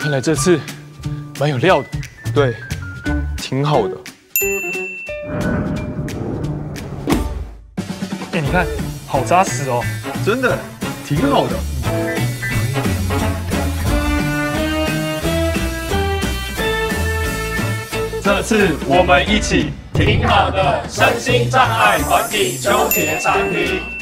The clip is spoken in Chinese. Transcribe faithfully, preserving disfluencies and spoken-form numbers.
看来这次蛮有料的。 对，挺好的。 哎，你看，好扎实哦。 真的，挺好的。 这次我们一起挺好的身心障碍团体纠结产品。